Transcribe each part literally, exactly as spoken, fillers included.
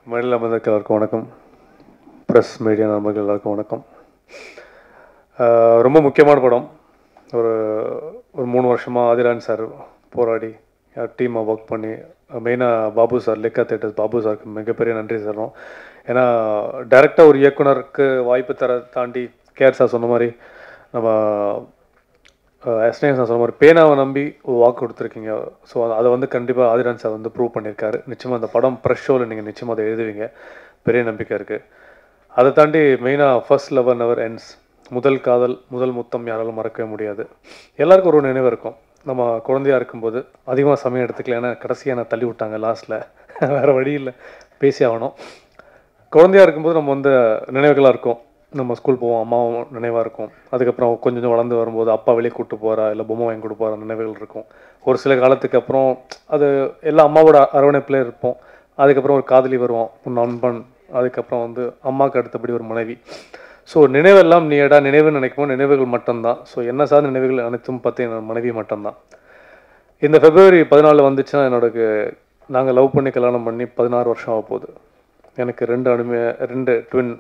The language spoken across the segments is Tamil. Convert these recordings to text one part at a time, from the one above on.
மேடையில் அமர்ந்திருக்க எல்லாருக்கும் வணக்கம். ப்ரெஸ் மீடியா நண்பர்கள் எல்லாருக்கும் வணக்கம். ரொம்ப முக்கியமான படம். ஒரு ஒரு மூணு வருஷமாக ஆதிரான் சார் போராடி டீமாக ஒர்க் பண்ணி, மெயினாக Babu sir, Lyca theatres Babu சாருக்கு மிகப்பெரிய நன்றி சொல்கிறோம். ஏன்னா டைரெக்டாக ஒரு இயக்குனருக்கு வாய்ப்பு தர தாண்டி கேஆர் சார் சொன்ன மாதிரி, நம்ம எஸ்னேன் சார் சொன்ன மாதிரி பேனாவை நம்பி வாக்கு கொடுத்துருக்கீங்க. ஸோ அதை வந்து கண்டிப்பாக ஆதிரான் சார் வந்து ப்ரூவ் பண்ணியிருக்காரு. நிச்சயமாக அந்த படம் ப்ரெஷ் ஷோவில் நீங்கள் நிச்சயமாக அதை எழுதுவீங்க, பெரிய நம்பிக்கை இருக்குது. அதை தாண்டி மெயினாக ஃபர்ஸ்ட் லவ் நெவர் எண்ட்ஸ், முதல் காதல் முதல் முத்தம் யாராலும் மறக்கவே முடியாது. எல்லாருக்கும் ஒரு நினைவு இருக்கும். நம்ம குழந்தையாக இருக்கும்போது அதிகமாக சமயம் எடுத்துக்கல, ஏன்னா கடைசியாக நான் தள்ளி விட்டாங்க லாஸ்ட்டில், வேறு வழி இல்லை, பேசி ஆகணும். குழந்தையாக இருக்கும்போது நம்ம வந்து நினைவுகளாக இருக்கும். நம்ம ஸ்கூல் போவோம், அம்மாவும் நினைவாக இருக்கும். அதுக்கப்புறம் கொஞ்சம் கொஞ்சம் வளர்ந்து வரும்போது அப்பா வெளியே கூப்பிட்டு போகிறா, இல்லை பொம்மை வாங்கி கொடுக்க போகிற நினைவுகள் இருக்கும். ஒரு சில காலத்துக்கு அப்புறம் அது எல்லாம் அம்மாவோட அரவணைப்பில் இருப்போம். அதுக்கப்புறம் ஒரு காதலி வருவோம், ஒரு நண்பன், அதுக்கப்புறம் வந்து அம்மாவுக்கு அடுத்தபடி ஒரு மனைவி. ஸோ நினைவெல்லாம் நீடா நினைவுன்னு நினைக்கும் நினைவுகள் மட்டும்தான். ஸோ என்ன சார் நினைவுகள் அனைத்தும் பார்த்து என்னோட மனைவி மட்டும்தான். இந்த பிப்ரவரி பதினாலு வந்துச்சுன்னா என்னோட நாங்கள் லவ் பண்ணி கல்யாணம் பண்ணி பதினாறு வருஷம் ஆக போகுது. எனக்கு ரெண்டு அனுமே ரெண்டு ட்வின்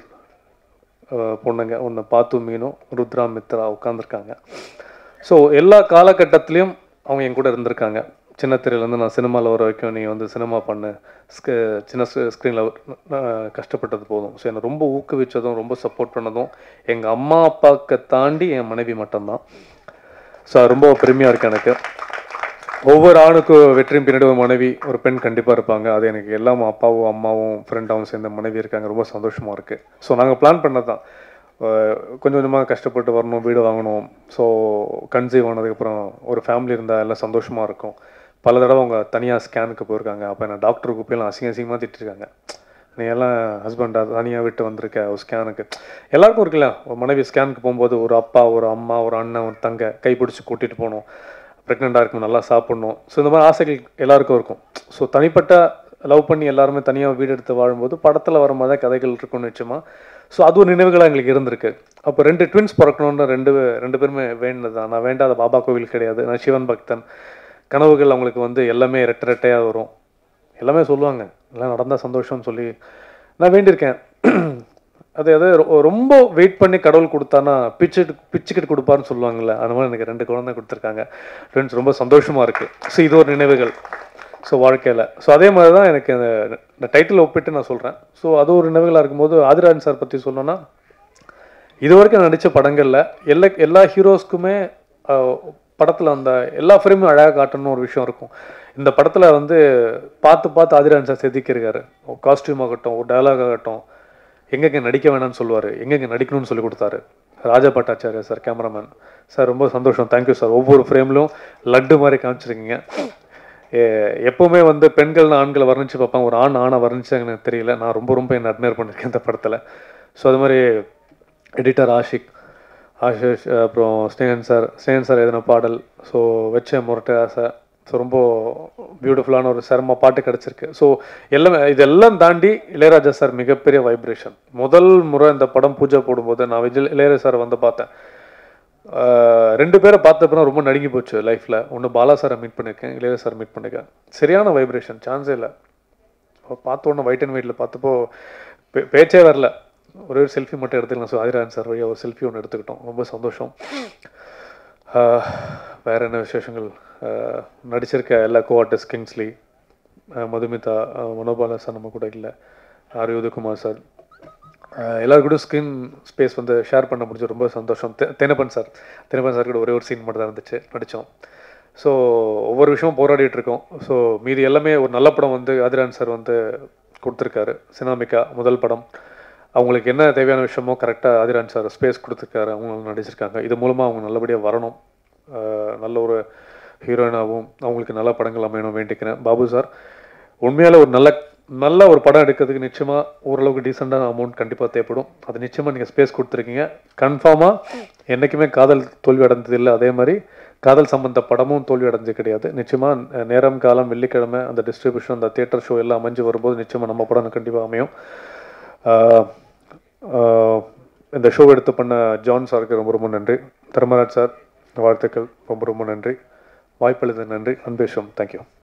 பொண்ணுங்க, ஒன்று பாத்து மீனும் ருத்ரா மித்ரா உட்காந்துருக்காங்க. ஸோ எல்லா காலகட்டத்துலேயும் அவங்க என் கூட இருந்திருக்காங்க. சின்ன திரையிலேருந்து நான் சினிமாவில் வர வரைக்கும், நீ வந்து சினிமா பண்ணு, ஸ்க சின்ன ஸ்க்ரீனில் கஷ்டப்பட்டது போதும். ஸோ என்னை ரொம்ப ஊக்குவிச்சதும் ரொம்ப சப்போர்ட் பண்ணதும் எங்கள் அம்மா அப்பாவுக்கு தாண்டி என் மனைவி மட்டும்தான். ஸோ ரொம்ப பெருமையாக இருக்குது எனக்கு. ஒவ்வொரு ஆணுக்கும் வெற்றியும் பின்னாடி ஒரு மனைவி, ஒரு பெண் கண்டிப்பாக இருப்பாங்க. அது எனக்கு எல்லாம் அப்பாவும் அம்மாவும் ஃப்ரெண்டாகவும் சேர்ந்த மனைவி இருக்காங்க. ரொம்ப சந்தோஷமாக இருக்குது. ஸோ நாங்கள் பிளான் பண்ணது தான், கொஞ்சம் கொஞ்சமாக கஷ்டப்பட்டு வரணும், வீடு வாங்கணும். ஸோ கன்சீவ் ஆனதுக்கப்புறம் ஒரு ஃபேமிலி இருந்தால் எல்லாம் சந்தோஷமாக இருக்கும். பல தடவை அவங்க தனியாக ஸ்கேனுக்கு போயிருக்காங்க. அப்போ நான் டாக்டருக்கு போய் எல்லாம் அசிங்க அசிங்கமாக திட்டிருக்காங்க. நீ எல்லாம் ஹஸ்பண்டாக தனியாக விட்டு வந்திருக்க ஒரு ஸ்கேனுக்கு. எல்லாருக்கும் இருக்குல்ல, ஒரு மனைவி ஸ்கேனுக்கு போகும்போது ஒரு அப்பா, ஒரு அம்மா, ஒரு அண்ணன், ஒரு தங்கை கைப்பிடிச்சி கூட்டிகிட்டு போகணும், ப்ரெக்னெண்ட்டாக இருக்கும், நல்லா சாப்பிட்ணும். ஸோ இந்த மாதிரி ஆசைகள் எல்லாருக்கும் இருக்கும். ஸோ தனிப்பட்ட லவ் பண்ணி எல்லாருமே தனியாக வீடு எடுத்து வாழும்போது படத்தில் வர மாதிரி தான் கதைகள் இருக்கும்னு நிச்சயமாக. ஸோ அது ஒரு நினைவுகளாக எங்களுக்கு இருந்திருக்கு. அப்போ ரெண்டு ட்வின்ஸ் பிறக்கணுன்னு ரெண்டு ரெண்டு பேருமே வேண்டினது தான். நான் வேண்டாத பாபா கோவில் கிடையாது. நான் சிவன் பக்தன். கனவுகள் அவங்களுக்கு வந்து எல்லாமே ரெட்டை ரெட்டையாக வரும். எல்லாமே சொல்லுவாங்க, எல்லாம் நடந்தால் சந்தோஷம்னு சொல்லி நான் வேண்டியிருக்கேன். அது அது ரொம்ப வெயிட் பண்ணி கடவுள் கொடுத்தானா பிச்சுட்டு பிச்சுக்கிட்டு கொடுப்பாருன்னு சொல்லுவாங்கள்ல, அந்த மாதிரி எனக்கு ரெண்டு குழந்தை கொடுத்துருக்காங்க. ஃப்ரெண்ட்ஸ் ரொம்ப சந்தோஷமாக இருக்குது. ஸோ இது ஒரு நினைவுகள் ஸோ வாழ்க்கையில். ஸோ அதே மாதிரி தான் எனக்கு அந்த இந்த டைட்டில் ஒப்பிட்டு நான் சொல்கிறேன். ஸோ அது ஒரு நினைவுகளாக இருக்கும்போது ஆதிரான் சார் பற்றி சொல்லணும்னா, இது வரைக்கும் நடித்த படங்களில் எல்லா எல்லா ஹீரோஸ்க்குமே படத்தில் அந்த எல்லா ஃப்ரேமும் அழகாக காட்டணும்னு ஒரு விஷயம் இருக்கும். இந்த படத்தில் வந்து பார்த்து பார்த்து ஆதிரான் சார் செதுக்கியிருக்காரு. காஸ்டியூம் ஆகட்டும், ஒரு டயலாக் ஆகட்டும், எங்கெங்கே நடிக்க வேணாம்னு சொல்லுவார், எங்கெங்கே நடிக்கணும்னு சொல்லி கொடுத்தாரு. Raja Bhattacharya sir cameraman sir, ரொம்ப சந்தோஷம், தேங்க்யூ சார். ஒவ்வொரு ஃப்ரேம்லையும் லட்டு மாதிரி காமிச்சிருக்கீங்க. எப்போவுமே வந்து பெண்கள்னு ஆண்களை வர்ணிச்சு பார்ப்பாங்க, ஒரு ஆண் ஆணை வர்ணிச்சாங்கன்னு எனக்கு தெரியல. நான் ரொம்ப ரொம்ப என்ன அட்மையர் பண்ணியிருக்கேன் இந்த படத்தில். ஸோ அது மாதிரி எடிட்டர் ஆஷிக், ஆஷிஷ், அப்புறம் ஸ்னேகன் சார் ஸ்னேகன் சார் எதனா பாடல், ஸோ வச்ச முரட்டை ஆசை. ஸோ ரொம்ப பியூட்டிஃபுல்லான ஒரு சிரம பாட்டு கிடச்சிருக்கு. ஸோ எல்லாமே இதெல்லாம் தாண்டி இளையராஜா சார் மிகப்பெரிய வைப்ரேஷன். முதல் முறை இந்த படம் பூஜை போடும்போது நான் விஜய் இளையராஜா சார் வந்து பார்த்தேன். ரெண்டு பேரை பார்த்தப்பறம் ரொம்ப நடுங்கி போச்சு லைஃப்பில். ஒன்று பாலா சாரை மீட் பண்ணியிருக்கேன், இளையராஜா சார் மீட் பண்ணியிருக்கேன். சரியான வைப்ரேஷன், சான்ஸே இல்லை. பார்த்த உடனே ஒயிட் அண்ட் ஒயிட்டில் பார்த்தப்போ பேச்சே வரல. ஒரே ஒரு செல்ஃபி மட்டும் எடுத்துக்கலாம். ஸோ ஆதிரான் சார் வழியாக ஒரு செல்ஃபி ஒன்று எடுத்துக்கிட்டோம். ரொம்ப சந்தோஷம். வேறு என்ன விசேஷங்கள்? நடிச்சிருக்க எல்லா co artist, Kingsley, Madhumitha, Manobala sir நம்ம கூட இல்லை, ஆர் உதயகுமார் சார், எல்லாரும் கூட ஸ்க்ரீன் ஸ்பேஸ் வந்து ஷேர் பண்ண முடிஞ்சு ரொம்ப சந்தோஷம். தெ தெனப்பன் சார் தெனப்பன் சார் கூட ஒரே ஒரு சீன் மட்டும் தான் இருந்துச்சு, நடித்தோம். ஸோ ஒவ்வொரு விஷயமும் போராடிட்டு இருக்கோம். ஸோ மீதி எல்லாமே ஒரு நல்ல படம் வந்து ஆதிரான் சார் வந்து கொடுத்துருக்காரு. சினாமிகா முதல் படம், அவங்களுக்கு என்ன தேவையான விஷயமோ கரெக்டாக ஆதிரான் சார் ஸ்பேஸ் கொடுத்துருக்காரு. அவங்க நடிச்சிருக்காங்க. இது மூலமாக அவங்க நல்லபடியாக வரணும், நல்ல ஒரு ஹீரோயினாகவும் அவங்களுக்கு நல்ல படங்கள் அமையணும் வேண்டிக்கிறேன். பாபு சார் உண்மையால் ஒரு நல்ல நல்ல ஒரு படம் எடுக்கிறதுக்கு நிச்சயமாக ஓரளவுக்கு டீசெண்டான அமௌண்ட் கண்டிப்பாக தேவைப்படும். அது நிச்சயமாக நீங்கள் ஸ்பேஸ் கொடுத்துருக்கீங்க. கன்ஃபார்மாக என்றைக்குமே காதல் தோல்வி அடைந்தது இல்லை, அதே மாதிரி காதல் சம்பந்த படமும் தோல்வி அடைஞ்சது கிடையாது. நிச்சயமாக நேரம் காலம் வெள்ளிக்கிழமை அந்த டிஸ்ட்ரிபியூஷன் அந்த தியேட்டர் ஷோ எல்லாம் அமைஞ்சு வரும்போது நிச்சயமாக நம்ம படம் கண்டிப்பாக அமையும். இந்த ஷோ எடுத்து பண்ண ஜான் சாருக்கு ரொம்ப ரொம்ப நன்றி. தர்மராஜ் சார் வாழ்த்துக்கள், ரொம்ப ரொம்ப நன்றி. வாய்ப்பளித்த நன்றி. அன்பேஷம், தேங்க்யூ.